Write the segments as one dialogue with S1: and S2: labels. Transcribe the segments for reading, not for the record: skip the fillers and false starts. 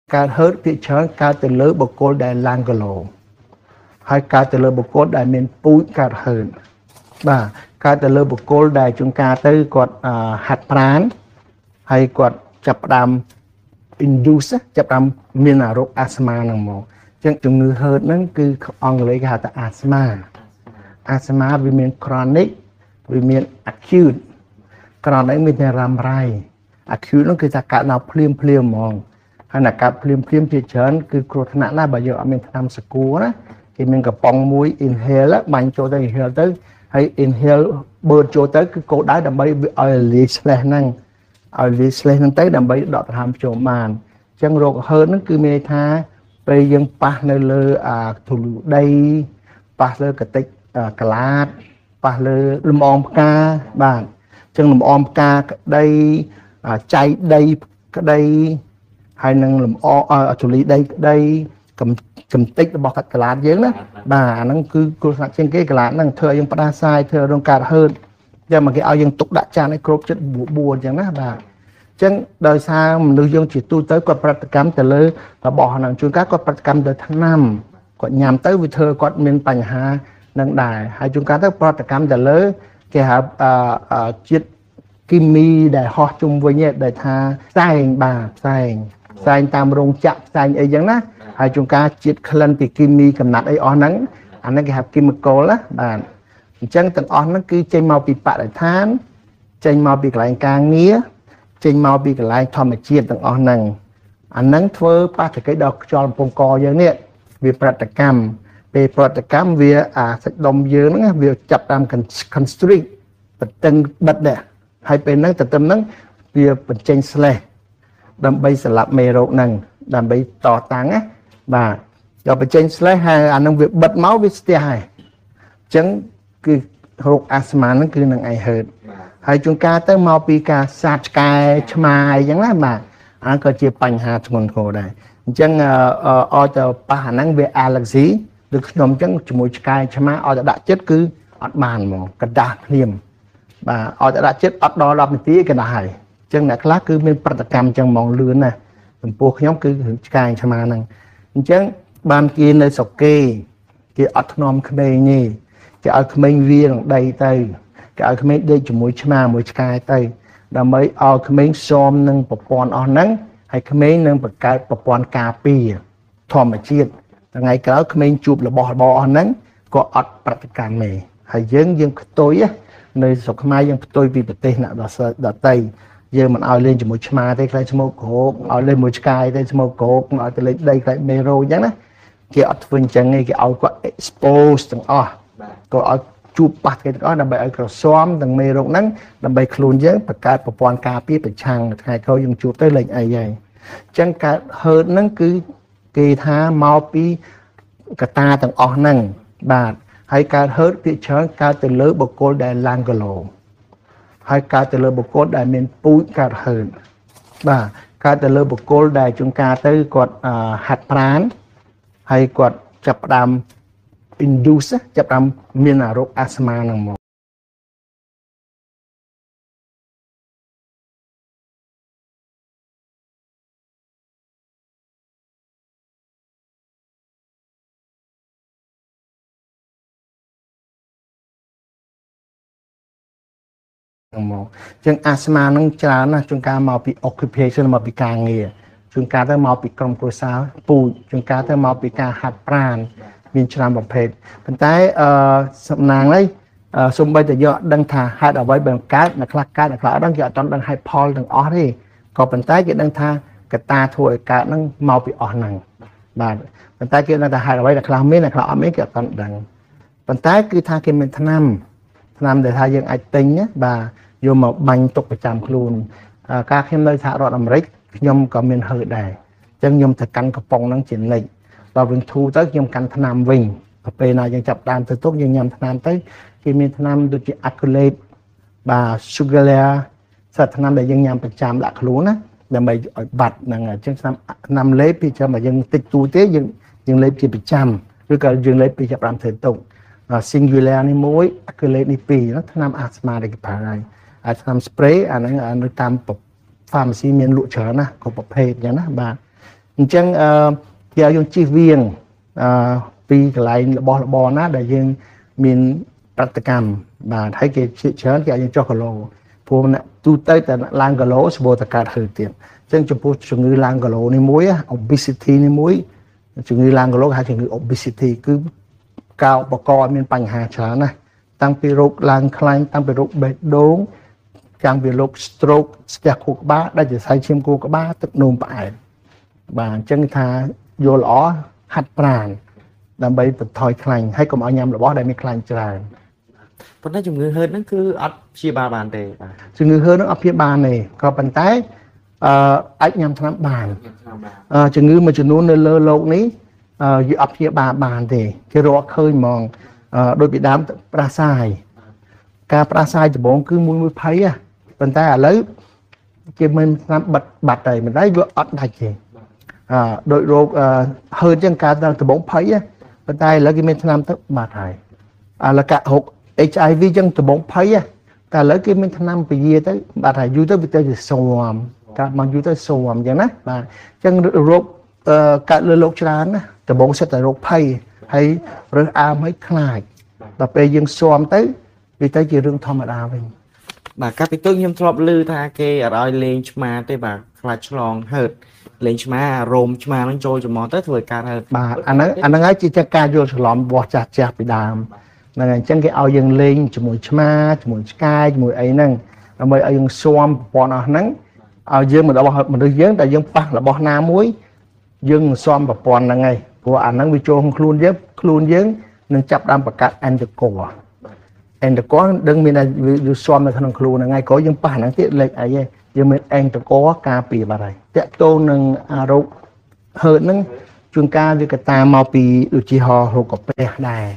S1: ការហឺតភាគច្រើនកើតទៅលើបុគ្គលដែលឡើងគីឡូហើយកើតទៅលើបុគ្គលដែលមានពូជកើតហឺតបាទកើតទៅលើបុគ្គលដែលជួនកាលទៅគាត់ហាត់ប្រាណហើយគាត់ចាប់ផ្ដើម induce ចាប់ផ្ដើមមានអារោគអាស្មាហ្នឹងមកអញ្ចឹងជំងឺហឺតហ្នឹងគឺអង់គ្លេសគេហៅថាអាស្មាវាមាន chronic វាមាន acute chronic មានតែរ៉ាំរ៉ៃ acute ហ្នឹងគឺថាកើតដល់ភ្លាមហ្មងហើយណាកើតភ្លាមជាច្រើនគឺគ្រោះថ្នាក់ណាស់បើយើងអត់មានថ្នាំសកួរណាគេមានកំប៉ុងមួយ inhale បាញ់ចូលទៅ inhale ទៅហើយ inhale បឺតចូលទៅគឺគោលដៅដើម្បីឲ្យលាយ slash ហ្នឹងឲ្យលាយ slash ហ្នឹងទៅដើម្បីដកដង្ហើមចូលបានអញ្ចឹងរោគហឺតហ្នឹងគឺមានន័យថាពេលយើងប៉ះនៅលើធូលីដីប៉ះលើកតិចក្លាតប៉ះលើលំអងផ្កាបាទអញ្ចឹងលំអងផ្កាក្តីចៃដីក្តីហើយនឹងលំអធូលីដីក្តីកំតិចរបស់កាត់ក្លាតយើងណាបាទអាហ្នឹងគឺគ្រោះថ្នាក់ជាងគេក្លាតហ្នឹងធ្វើឲ្យយើងផ្ដាសាយធ្វើរោងកើតហឺតយ៉ាងមកគេឲ្យយើងទុកដាក់ចានឲ្យគ្រប់ចិត្តបួអញ្ចឹងណាបាទអញ្ចឹងដោយសារមនុស្សយើងជាទូទៅគាត់ប្រតិកម្មទៅលើរបស់ហ្នឹងជួនកាលគាត់ប្រតិកម្មទៅថ្នាំគាត់ញ៉ាំទៅវាធ្វើគាត់មានបញ្ហានឹងដែរហើយជួនកាលទៅប្រតិកម្មទៅលើគេហៅជាតិគីមីដែលហោះជុំវិញដែលថាផ្សែងបាទផ្សែងតាមរោងចក្រផ្សែងអីចឹងណាហើយជួនកាលជាតិក្លិនពីគីមីកំណត់អីអស់ហ្នឹងអាហ្នឹងគេហៅ chemical ណាបាទអញ្ចឹងទាំងអស់ហ្នឹងគឺចេញមកពីបរិស្ថានចេញមកពីកន្លែងការងារចេញមកពីកន្លែងធម្មជាតិទាំងអស់ហ្នឹងអាហ្នឹងធ្វើបាតុកិច្ចដល់ខ្យល់បំពង់កយើងនេះវាប្រតិកម្មពេលប្រតិកម្មវាសាច់ដុំយើងហ្នឹងវាចាប់តាម constrict បន្ទឹងបិទដែរហើយពេលហ្នឹងទន្ទឹមហ្នឹងវាបញ្ចេញ slash ដើម្បីស្លាប់មេរោគហ្នឹងដើម្បីតតាំងណាបាទដល់បញ្ចេញ slash ហើយអាហ្នឹងវាបិទមកវាស្ទះហើយអញ្ចឹងគឺរោគអាស្មាហ្នឹងគឺនឹងឯហឺតហើយជួនកាលទៅមកពីការសាបឆ្កែឆ្មាអីចឹងណាបាទអាក៏ជាបញ្ហាធ្ងន់ធ្ងរដែរអញ្ចឹងឲ្យទៅប៉ះអាហ្នឹងវា allergy ដូចខ្ញុំអញ្ចឹងជាមួយឆ្កែឆ្មាឲ្យទៅដាក់ចិត្តគឺអត់បានហ្មងកដាស់ភ្លាមបាទឲ្យទៅដាក់ចិត្តអត់ដល់10នាទីកដាស់ហើយអញ្ចឹងអ្នកខ្លះគឺមានប្រតិកម្មអញ្ចឹងហ្មងលឿនណាចំពោះខ្ញុំគឺឆ្កែឆ្មាហ្នឹងអញ្ចឹងបានគេនៅស្រុកគេអត់ធ្នមក្មេងទេគេឲ្យក្មេងវានឹងដីទៅគេឲ្យក្មេងដេកជាមួយឆ្មាមួយឆ្កែទៅដើម្បីឲ្យក្មេងស៊ាំនឹងប្រព័ន្ធអស់ហ្នឹងហើយក្មេងនឹងបង្កើតប្រព័ន្ធការពារធម្មជាតិថ្ងៃក្រោយក្មេងជួបរបស់របរអស់ហ្នឹងក៏អត់ប្រតិកម្មទេហើយយើងផ្ទុយនៅស្រុកខ្មែរយើងផ្ទុយពីប្រទេសអ្នកដទៃយើងមិនឲ្យលេងជាមួយឆ្មាទេខ្លាចស្មោកក្រោកឲ្យលេងមួយឆ្កែទេស្មោកក្រោកឲ្យទៅលេងដីខ្លាចមេរោគអញ្ចឹងណាគេអត់ធ្វើអញ្ចឹងទេគេឲ្យគាត់ expose ទាំងអស់ក៏ឲ្យជួបប៉ះគេទាំងអស់ដើម្បីឲ្យក្រស៊ាំទាំងមេរោគហ្នឹងដើម្បីខ្លួនយើងបង្កើតប្រព័ន្ធការពារប្រឆាំងថ្ងៃក្រោយយើងជួបទៅលេងអីហើយអញ្ចឹងកើតហឺតហ្នឹងគឺគេថាមកពីកត្តាទាំងអស់ហ្នឹងបាទហើយកើតហឺតភាគច្រើនកើតទៅលើបុគ្គលដែលឡើងគីឡូហើយកើតទៅលើបុគ្គលដែលមានពូជកើតហឺតបាទកើតទៅលើបុគ្គលដែលជួនកាលទៅគាត់ហាត់ប្រាណហើយគាត់ចាប់ផ្ដើម induce ចាប់ផ្ដើមមានអារោគអាស្មាហ្នឹងមកមកអញ្ចឹងអាស្មាហ្នឹងច្រើនណាស់ជួនកាលមកពី occupation មកពីការងារជួនកាលទៅមកពីក្រុមគ្រួសារពូជជួនកាលទៅមកពីការហាត់ប្រាណមានច្រើនប្រភេទប៉ុន្តែសំណាងនេះសូម្បីតែយកដឹងថាហេតុអ្វីបើកើតអ្នកខ្លះកើតអ្នកខ្លះអត់ដឹងគេអត់ទាន់ដឹងហេតុផលទាំងអស់ទេក៏ប៉ុន្តែគេដឹងថាកត្តាធ្វើឲ្យកើតហ្នឹងមកពីអស់ហ្នឹងបាទប៉ុន្តែគេដឹងថាហេតុអ្វីអ្នកខ្លះមានអ្នកខ្លះអត់មានគេអត់ទាន់ដឹងប៉ុន្តែគឺថាគេមានថ្នាំដែលថាយើងអាចទិញណាបាទយកមកបាញ់ទុកប្រចាំខ្លួនការខ្ញុំនៅសហរដ្ឋអាមេរិកខ្ញុំក៏មានហឺតដែរអញ្ចឹងខ្ញុំទៅកាន់កំប៉ុងហ្នឹងជានិច្ចដល់វិញធូរទៅខ្ញុំកាន់ថ្នាំវិញពេលណាយើងចាប់ដើមទៅទុកយើងញ៉ាំថ្នាំទៅគេមានថ្នាំដូចជា Accolade បាទ Sugalia សាថ្នាំដែលយើងញ៉ាំប្រចាំដាក់ខ្លួនណាដើម្បីឲ្យបាត់ហ្នឹងអញ្ចឹងថ្នាំលេបពីចាំបើយើងតិចតួចទេយើងលេបជាប្រចាំឬក៏យើងលេបពីចាប់ដើមធ្វើទុក Singular នេះមួយ Accolade នេះពីរណាថ្នាំអាស្មាដែលគេប្រើហើយថ្នាំ spray អាហ្នឹងនៅតាម pharmacy មានលក់ច្រើនណាស់គ្រប់ប្រភេទអញ្ចឹងណាបាទអ chẳng giờ dùng chi viên vì lại bỏ nát để dương mình bắt cam và thấy cái chuyện chớn cái những cho cái lô phù nè tu tới tại lang cái lô số ta cả hơi tiền chẳng chụp chụp người lang cái lô này muối obesity này muối chụp người lang cái lô hay chụp người obesity cứ cao bọc coi mình bành hà chán này tăng bị rục lang khanh tăng bị rục bệt đốn tăng bị rục stroke sẹt của ba đã chỉ sai chim của ba tức nôn bại và chân tha vô lõ hạt pràn làm bây bật thoi khanh hay còn ở nhầm là bó đây mới khanh tràn
S2: còn nói chung người hơn nó cứ ấp chia ba bàn đề
S1: chừng người hơn nó ấp phía bàn này có bàn tay anh nhầm thằng bàn chừng người mà chừng nôn nơi lơ lộn ní dự ấp phía bàn thì cái rõ khơi mòn đôi bị đám pra sai ca pra sai thì bọn cứ muốn thấy à bàn tay lấy cái mình bật bật này mình thấy vừa ấp này gì đội rô hơn chân ca đang từ bóng thấy á bàn tay lấy cái mình làm tức bật này là cả hộp HIV chân từ bóng thấy á cả lấy cái mình năm về gì tới bật này vui tới việc tới xòm cả mang vui tới xòm vậy đó và chân rô cả lơ lốc trán á từ bóng sẽ tới rô thấy hay rồi mấy khai và bây giờ xòm tới vì tới chỉ riêng thom ở mình
S2: bà các cái tôi nhâm thọp lư tha kê ở đây lên mà tới bà là chlong hợt lên mà rôm mà nó trôi cho món tới thời ca hợt
S1: bà anh ấy chỉ cho ca vô lòm bò chặt bị đàm này chẳng cái ao dân lên cho mùi mà cho mùi sky cho mùi ấy năng rồi ở dân xóm bò nó nắng ao dân mình đã bỏ mình được dân tại dân pa là bò nam muối dân xóm và bò là ngày của anh năng bị trôn luôn dân nên chập đam bạc cát anh được cổ anh được có đừng mình là dù xóm là thằng luôn là ngày có dân pa năng tiết lệch ấy dân mình anh được có ca pì bà này tệ tô nâng râu hơn nâng chuyên ca với cái ta mau pì được chỉ họ hồ cọp bè này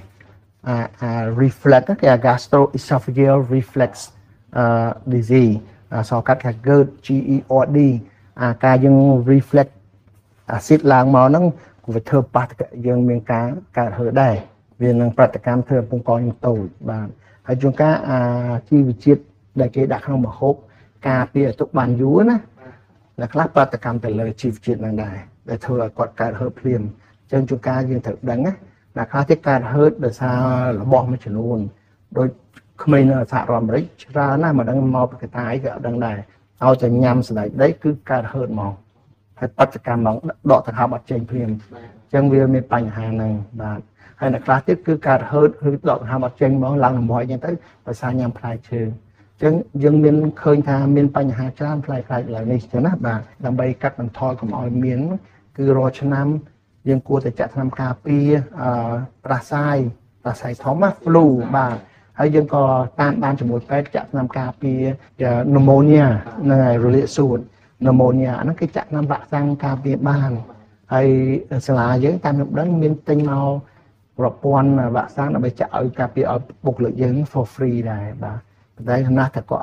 S1: reflex cái gastroesophageal reflex disease sau các cái GERD GERD cái dân reflex acid lang màu nó cũng phải thưa bát cái dân miền cá hơi đầy vì năng bát cam thưa cũng có những tàu và hay chúng ta chi vị chết để cái đặc không mà hộp cà phê tục bàn dúa á là các bát cam từ lời chi vị chết năng đài để thưa quạt cá hơi phim chân chúng ta dương thực đắng á là khá thiết ca hơi để sao là bom mới chuyển luôn đôi mình là xạ ròm đấy ra này mà đang mò cái tay cái đang này ao cho nhầm sự đấy cứ ca hơi màu hay bắt cam mỏng đọ thật hào bật trên phim chân viên mình bành hàng này và hay là khá thiết cứ ca hơi đọ hào bật trên mỏng lần mọi như tới và sao nhầm phải chơi chân dân miền khơi tha miền bành hàng trăm phải lại này cho nó và làm bay cắt làm thoi của mọi miền cứ rồi cho năm dân cua thì chặt làm cà phê pra sai thóm á flu và hay dân có tan ban cho một cái chặt làm cà phê pneumonia này rồi liệt sụn pneumonia nó cái chặt làm vạ sang cà phê ban hay là dân tam nhập đến miền tây màu rồi quan vạ sang là phải chặt ở cà phê ở bục lợi dân for free này và đây là thật có